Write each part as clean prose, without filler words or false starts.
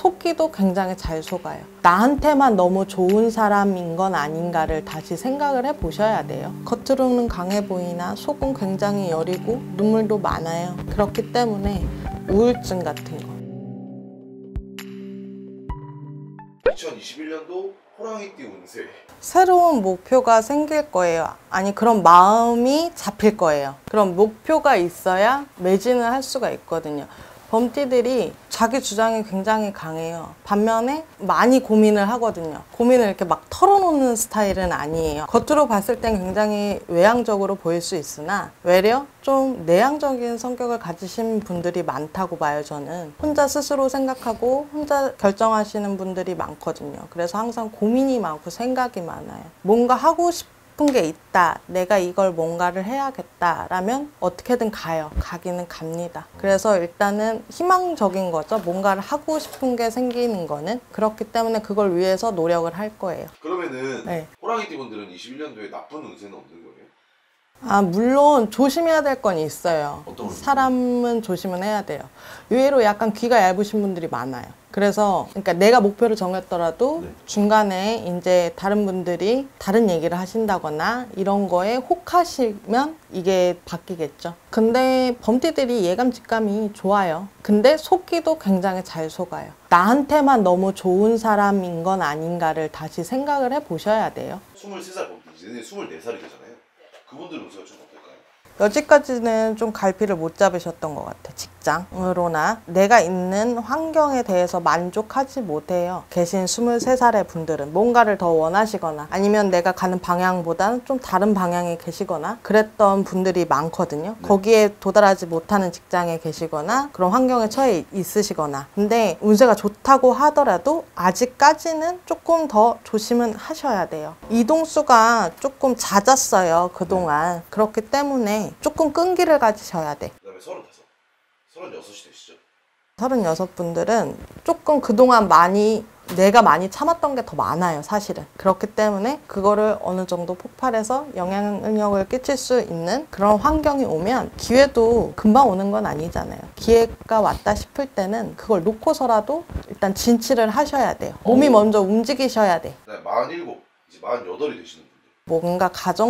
속기도 굉장히 잘 속아요. 나한테만 너무 좋은 사람인 건 아닌가를 다시 생각을 해보셔야 돼요. 겉으로는 강해 보이나 속은 굉장히 여리고 눈물도 많아요. 그렇기 때문에 우울증 같은 거. 2021년도 호랑이띠 운세. 새로운 목표가 생길 거예요. 아니, 그런 마음이 잡힐 거예요. 그런 목표가 있어야 매진을 할 수가 있거든요. 범띠들이 자기 주장이 굉장히 강해요. 반면에 많이 고민을 하거든요. 고민을 이렇게 막 털어놓는 스타일은 아니에요. 겉으로 봤을 땐 굉장히 외향적으로 보일 수 있으나 외려 좀 내향적인 성격을 가지신 분들이 많다고 봐요. 저는 혼자 스스로 생각하고 혼자 결정하시는 분들이 많거든요. 그래서 항상 고민이 많고 생각이 많아요. 뭔가 하고 싶은 게 있다, 내가 이걸 뭔가를 해야겠다 라면 어떻게든 가요. 가기는 갑니다. 그래서 일단은 희망적인 거죠. 뭔가를 하고 싶은 게 생기는 거는. 그렇기 때문에 그걸 위해서 노력을 할 거예요. 그러면은 네. 호랑이띠 분들은 21년도에 나쁜 운세는 없는 거예요? 물론 조심해야 될 건 있어요. 어떤 사람은 조심은 해야 돼요. 의외로 약간 귀가 얇으신 분들이 많아요. 그래서 그러니까 내가 목표를 정했더라도 네. 중간에 이제 다른 분들이 다른 얘기를 하신다거나 이런 거에 혹하시면 이게 바뀌겠죠. 근데 범띠들이 예감 직감이 좋아요. 근데 속기도 굉장히 잘 속아요. 나한테만 너무 좋은 사람인 건 아닌가를 다시 생각을 해보셔야 돼요. 23살 범띠지. 얘네 24살이 되잖아요. 그분들 운세가 좀 어떨까요? 여지까지는 좀 갈피를 못 잡으셨던 것 같아요. 직장으로나 내가 있는 환경에 대해서 만족하지 못해요. 계신 23살의 분들은 뭔가를 더 원하시거나 아니면 내가 가는 방향보다는 좀 다른 방향에 계시거나 그랬던 분들이 많거든요. 네. 거기에 도달하지 못하는 직장에 계시거나 그런 환경에 처해 있으시거나. 근데 운세가 좋다고 하더라도 아직까지는 조금 더 조심은 하셔야 돼요. 이동수가 조금 잦았어요. 그동안. 그렇기 때문에 조금 끈기를 가지셔야 돼. 그 다음에 35, 36이 되시죠? 36분들은 조금 그동안 내가 많이 참았던 게 더 많아요, 사실은. 그렇기 때문에 그거를 어느 정도 폭발해서 영향력을 끼칠 수 있는 그런 환경이 오면 기회도 금방 오는 건 아니잖아요. 기회가 왔다 싶을 때는 그걸 놓고서라도 일단 진치를 하셔야 돼요. 몸이 먼저 움직이셔야 돼. 네, 47, 이제 48이 되시는 분들. 뭔가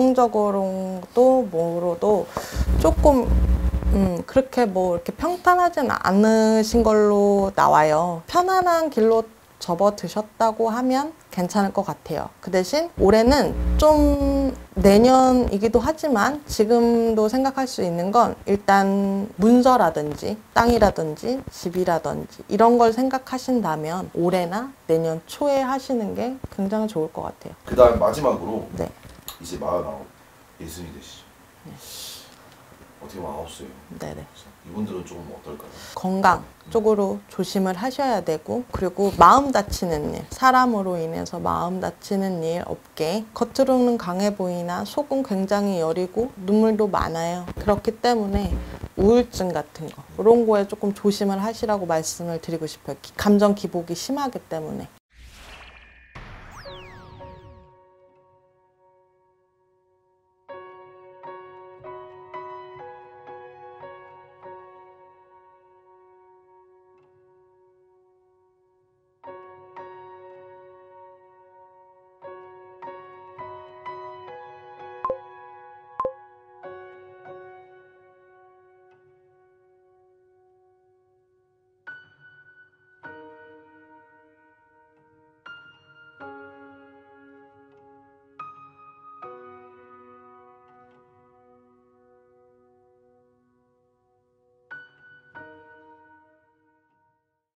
가정적으로도 뭐로도 조금 그렇게 뭐 이렇게 평탄하진 않으신 걸로 나와요. 편안한 길로 접어드셨다고 하면 괜찮을 것 같아요. 그 대신 올해는 좀 내년이기도 하지만 지금도 생각할 수 있는 건 일단 문서라든지 땅이라든지 집이라든지 이런 걸 생각하신다면 올해나 내년 초에 하시는 게 굉장히 좋을 것 같아요. 그 다음 마지막으로 네. 이제 49, 예순이 되시죠? 네. 어떻게 보면 9세예요. 네네. 이분들은 조금 어떨까요? 건강 쪽으로 조심을 하셔야 되고, 그리고 마음 다치는 일, 사람으로 인해서 마음 다치는 일 없게. 겉으로는 강해 보이나 속은 굉장히 여리고 눈물도 많아요. 그렇기 때문에 우울증 같은 거 이런 거에 조금 조심을 하시라고 말씀을 드리고 싶어요. 감정 기복이 심하기 때문에.